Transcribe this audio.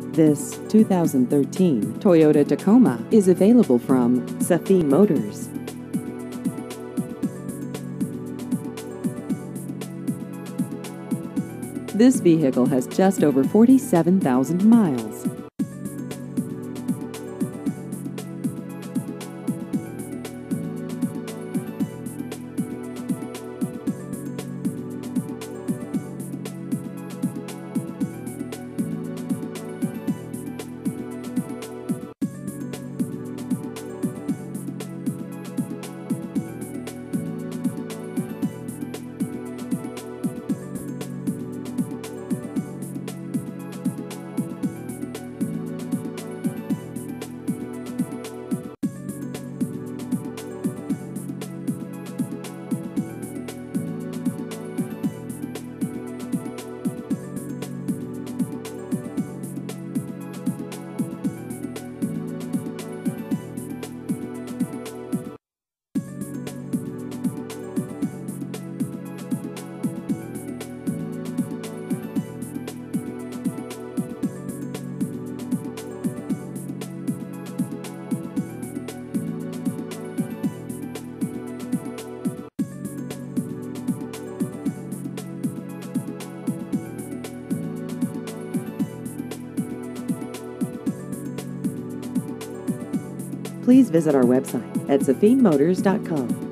This 2013 Toyota Tacoma is available from Safeen Motors. This vehicle has just over 47,000 miles. Please visit our website at safeenmotors.com.